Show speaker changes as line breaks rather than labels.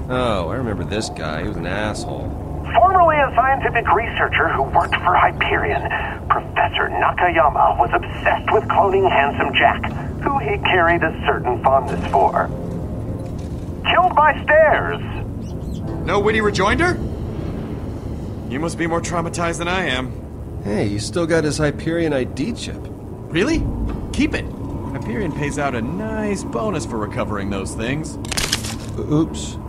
Oh, I remember this guy. He was an asshole.
Formerly a scientific researcher who worked for Hyperion, Professor Nakayama was obsessed with cloning Handsome Jack, who he carried a certain fondness for. Killed by stairs.
No witty rejoinder? You must be more traumatized than I am.
Hey, he's still got his Hyperion ID chip.
Really? Keep it. Hyperion pays out a nice bonus for recovering those things.
Oops.